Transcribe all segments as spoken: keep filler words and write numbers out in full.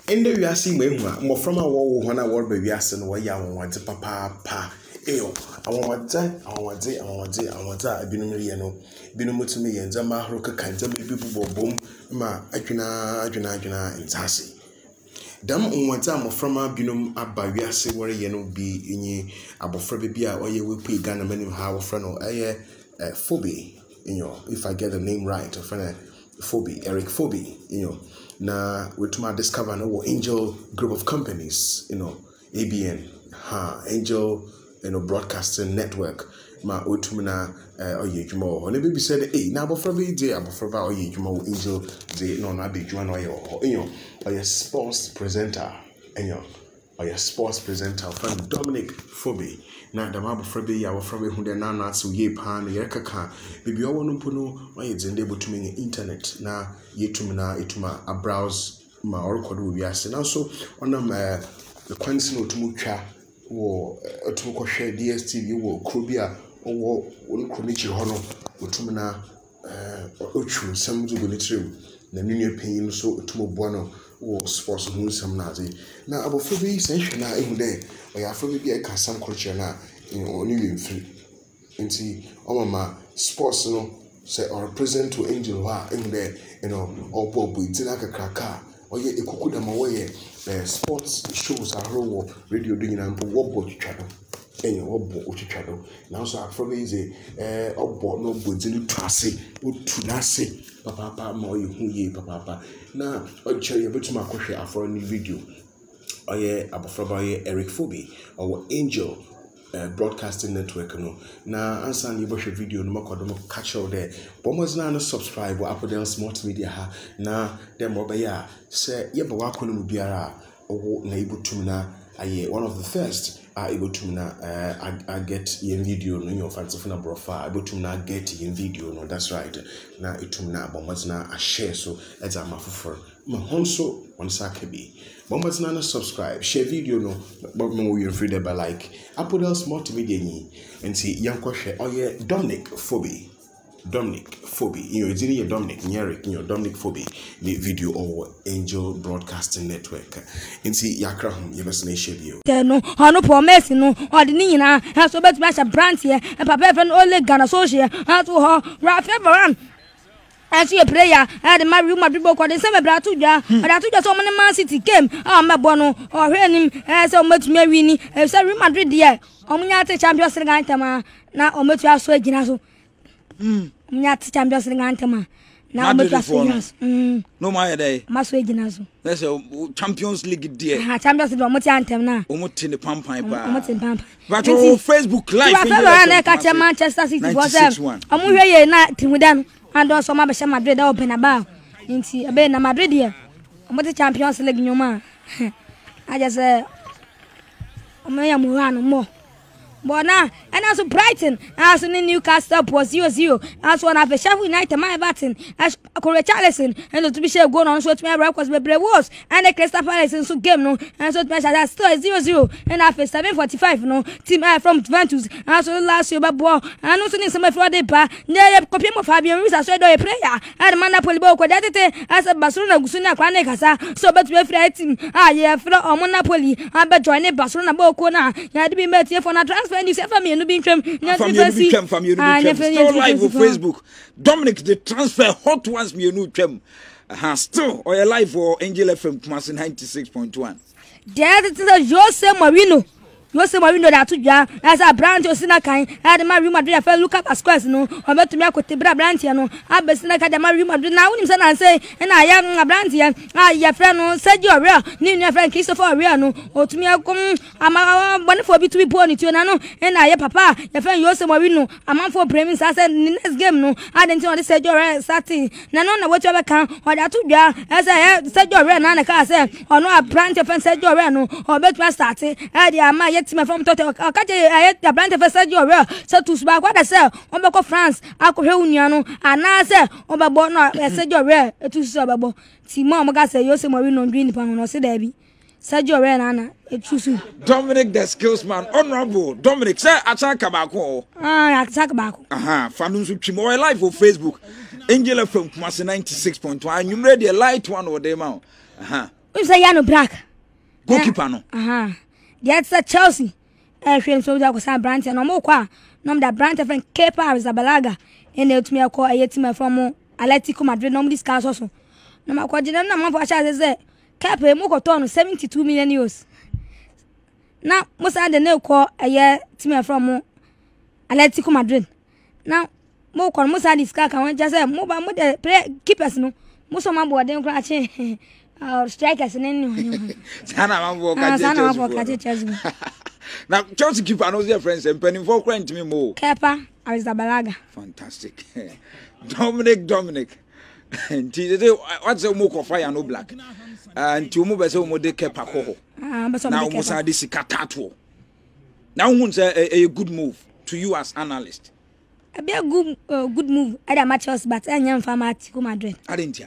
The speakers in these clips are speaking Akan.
ende wi ase mahua mo from a wo ho na wo ba wi ase no wo ya won wante papa pa eyo awon wante awon wante awon wante awon wante abinum riye no binum tumi ye nzama horo kaka nzama bi bobom ma adwena adwena adwena ntase dam onwanta amoframa binum aba wi ase wore ye no bi enyi abofra bi a oye we pu Ghana manim ha wofra no eye Fobhi, you know, if I get the name right, of friend Fobhi, Eric Fobhi, you know. Now we to my discover no Angel Group of Companies, you know, A B N, ha, Angel, you know, Broadcasting Network. Ma utumina uh oye jumo. When baby said, hey, now before we day, before ba oye jumo Angel day no na be juan oye or you know, oye sports presenter, and you know, oye sports presenter friend Dominic Fobhi. Na da ma before be ya before we hu de na na so ye pa na ye kaka baby owo no mpo no oye zende botumi internet na yetum na etuma a browse ma or record we ase na so onam eh the kwansi no tumu twa wo otumu ko hwe D S T V wo krobia owo won kronichi ho no otum na eh otwu samzu go nitrem na nunu panyin so otumu bo no wo sports hu sam na ade na abofo bi se hwe na ehu de oya afro bi e ka sam culture na oni wi mfiri nti o mama sports no say or present to Angel wa ehu de you know obo obo itina kakraka oye ekuku da ma wo ye sports shows ahro radio do nyina mpo wo bo twado enyo wo bo otwado na so afro bi ze eh obo no bo dinu twase otu na se papa papa ma oye hu ye papa papa na oche ye betuma kohwe afro ni video oye abofra ba ye Eric Fobhi or Angel uh, Broadcasting Network no na ansa ni bo hwe video no makodo mo catch all there bomos na no subscribe wa Apple Smart Media ha na dem obe ya se ye ba wa kono mu biara owo na ibutum na aye one of the first are able to na uh, I, I get yen video no your fanciful na brofa able to na get yen video no that's right na itum na bomos na a share so it's a mafufor ma honso on sakabi bomos na na subscribe share video no but mo you free there by like Apple Smart Media ni enti yanko share oye Dominic Fobhi Dominic Fobhi you know it's in your Dominic Nyerick you know Dominic Fobhi the video or Angel Broadcasting Network enti yakra hum you best na share video no ono promise no odi ni nyina ha so bet me brand here e papa friend only Ghana social ha to ho ra favorite as you prayer and my room my people called the same bratu ja but I told you so many Man City came ah my bono or him as so much me wini e say Real Madrid there omunya te Champions League antema na ometu aso agina so mm omunya te Champions League antema na ometu aso agina so mm no my day maso agina so that's a Champions League there ha Champions League omuti antem na omuti ne pampan pa omuti pampan but on Facebook live na ka Manchester City for them omu hwe ye na timuda no and also my Bishop Madrid open about into a bit na Madrid here. I'm the Champions League nyoma. I just say I'm no more. But now and also Brighton as in Newcastle was zero zero. As one of the Sheffield United my batting as Corey Charleston and to be sure go on so to my records be was and the Crystal Palace in so game no and so to measure that still zero zero and after seven forty-five no team uh, from Juventus and so last year ball and also in some Friday pa near copy of Fabian Ruiz as well a player and man Napoli ball quadate as a Barcelona Gusuna Kwane Kasa so but we free team ah yeah for on Napoli and be join Barcelona ball corner ya be met here for na transfer and you say for me no be from from you be from you be still live on Facebook Dominic the transfer hot ones me no twem ha still or live for Angel F M Kumasi ninety-six point one there it is Jose Mourinho Jose Mourinho that to ja as a branch osina kan and my Real Madrid fa look at squares no o beto me akote bra branch no abesina ka de my Real Madrid na wonim say na say na aya na branch ya ah ya friend no Sergio Real ni ni friend Christopher Real no otumi akom ama bone for bi to be born itu na no na ya papa ya friend Jose Mourinho ama for premier say next game no adenti on Sergio Real starting na no na what you be kan o da to ja as Sergio Real na na ka say ono a branch friend Sergio Real no o beto start e dey ama team from total akaje ayet the brand of Sergio Real so to ba kwa da say on be ko France akohwe unia no ana say on be bo no Sergio Real etu so be bo team o ga say Jose Mourinho ndwi nipa no say da bi Sergio Real na na etu so Dominic the skills man honorable Dominic say ataka ba ko ah ataka ba ko aha fanu so twimo we live on Facebook Angel from Kumasi ninety-six point one you ready a light one or dem aha we say Yano Black. Goalkeeper no. Aha. That's a Chelsea. Eh, hwem so da ko sa branch no mo kwa. No da branch friend Kepa Arrizabalaga. And they to me call a team from Atletico Madrid. No discuss also. No ma kwa jina na man for cha say Kepa mo ko turn seventy-two million euros. Now most of the new call a team from Atletico Madrid. Now mo ko mo sa discuss kan just say mo ba mo the play keepers no. Mo so man board dem kra che uh strikers no. Sana man bo ka che. Sana man bo ka che Chelsea. Now Chelsea keeper knows their friends and penny for crying to me more. Kepa Arrizabalaga. Fantastic. Dominic Dominic. And what's the more fire no black? And to move as a mode Kepa Koho. Now Musa this Katato. Now who's a good move to you as analyst? A be a good uh, good move at a matches, but I am from Atletico Madrid. I didn't ya.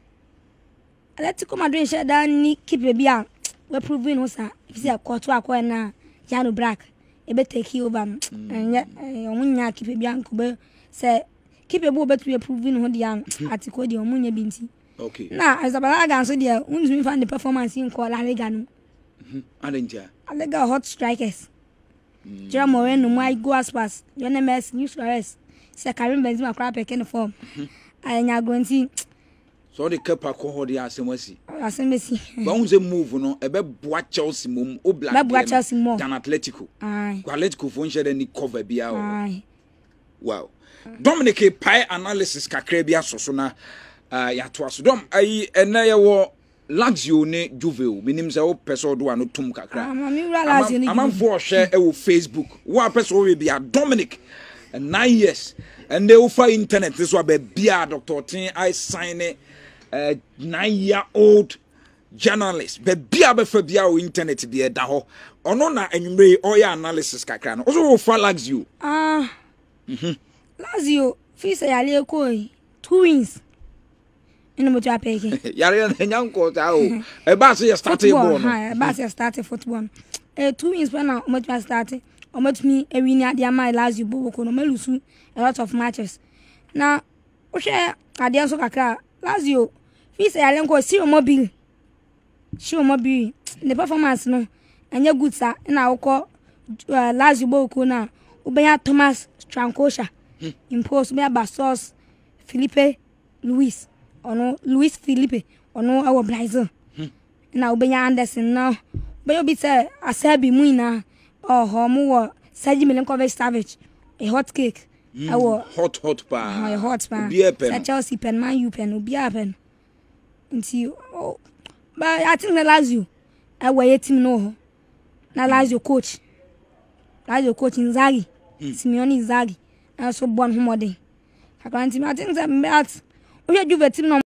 Atletico Madrid said that ni keep a beer. We're proving us if you are caught to acquire now. Yano Black, a bit take you over, and yet I keep a bianco say keep a bow bet we are proving what the young article the Omunia Binti. Okay. Now, as a balaga, so dear, once we find the performance in called Allegano. I didn't ya. Allega hot strikers. Jerome Moreno, my go as pass, your name is New Suarez, Sir Karim Benzema crap a can form. I am going to see. So the Kepa Koho the Asemwesi. Asemwesi. But once a move, no, a bit boat Chelsea mum, o black Chelsea more than Atletico. Aye. Atletico phone shed any cover biao. Aye. Wow. Dominic pie analysis kakrebia sosona uh ya to asodom ayi ena ye wo Lazio ne Juve minim se o peso do anu tum kakra. Amam for share e wo Facebook. Wo peso we bia Dominic nine years and they offer internet this wa be bia Doctor Tin I sign it. Uh, nine year old journalist be bia be fa bia o internet bia da ho ono na enwumre o ya analysis kakra no so for Lazio ah mhm Lazio fi say ale ko twins ina mo twa peke yare na nyanko ta o e ba se start ball no ha e ba se start football eh twins pa na mo twa start o mo tumi e win ade ama Lazio bo ko no melusu a lot of matches na o she ade so kakra Lazio fi say ale ko si o mobile si o mobile the performance no anya good sa na wo Lazio bo ko na ubenya Thomas Trankosha hmm. Impose me Basos Felipe Luis ono Luis Felipe ono awo Brazil hmm. Na ubenya Anderson na ubenya bi say asabi mu ina oh ho mu wo Sergi Milinkovic Savage a hot cake mm. awo hot hot pa a hot pa pen Chelsea pen Man U pen obi pen nti oh but I think the Lazio awo ye team no na Lazio coach Lazio coach Inzaghi Hmm. Simeone Inzaghi also born humode. I can't imagine that we are Juve team no